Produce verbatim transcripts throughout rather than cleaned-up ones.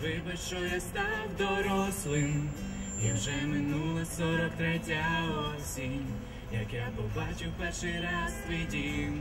вибач, що я став дорослим, і вже минула сорок третя осінь, як я побачив перший раз твій дім.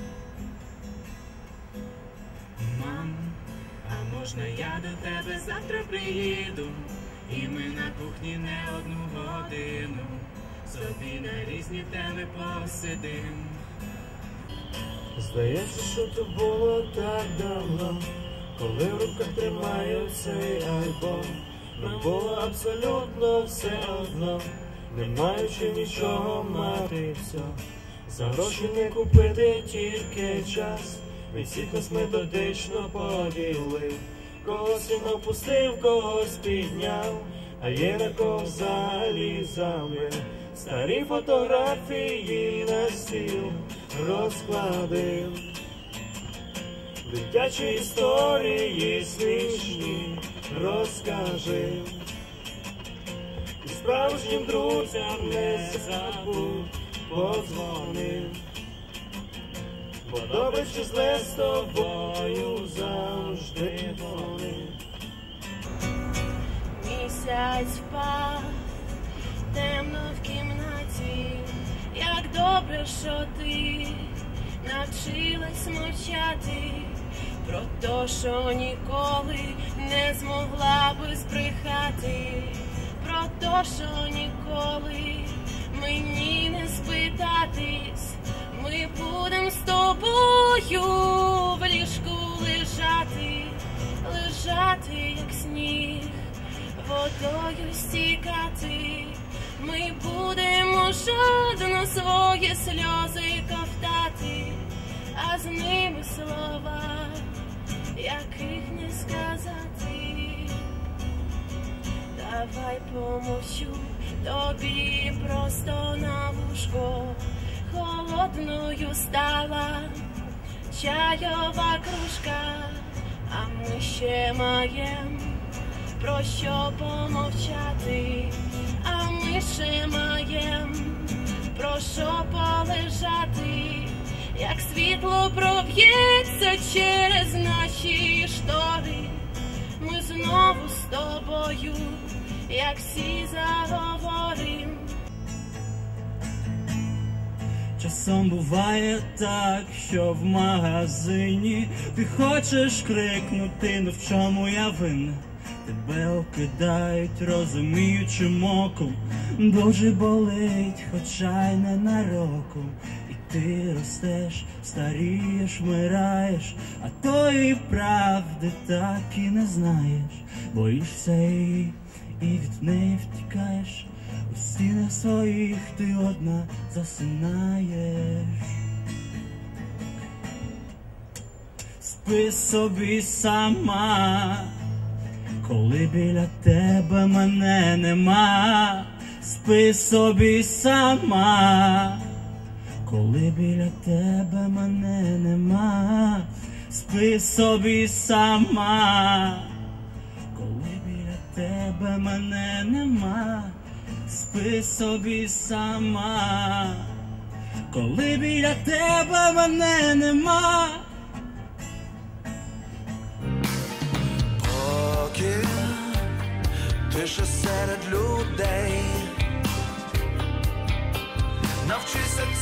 Мам, а можна я до тебе завтра приїду, і ми на кухні не одну годину собі на різні теми посидим. Здається, що то було так давно, коли в руках тримаю цей альбом. Нам було абсолютно все одно, не маючи нічого мати все. За гроші не купити тільки час, від всіх нас методично поділив. Когось він опустив, когось підняв, а є на кого взагалі забив. Старі фотографії на стіл розкладив, дитячі історії смішні розкажи, і справжнім друзям не забудь подзвонив, бо добре чи зле з тобою завжди вони. Місяць впав темно в кімнаті, як добре, що ти навчилась мовчати про те, що ніколи не змогла би збрехати, про те, що ніколи мені не спитатись. Ми будем з тобою в ліжку лежати, лежати, як сніг, водою стікати. Ми будемо жадно свої сльози ковтати, а з ними слова, яких не сказати. Давай помовчу тобі просто на вушко, холодною стала чайова кружка, а ми ще маєм про що помовчати, а ми ще маєм про що полежати, як світло проб'ється через наші штори. Ми знову з тобою, як всі заговорим. Часом буває так, що в магазині ти хочеш крикнути, ну в чому я винна? Тебе окидають розуміючим оком, дуже болить, хоча й ненароком. І ти ростеш, старієш, вмираєш, а тої правди так і не знаєш. Боїшся її і від неї втікаєш, у стінах своїх ти одна засинаєш. Спи собі сама, коли біля тебе мене нема. Спи собі сама, коли біля тебе мене нема. Спи собі сама, коли біля тебе мене нема. Спи собі сама, коли біля тебе мене нема. Поки тиша серед людей, навчися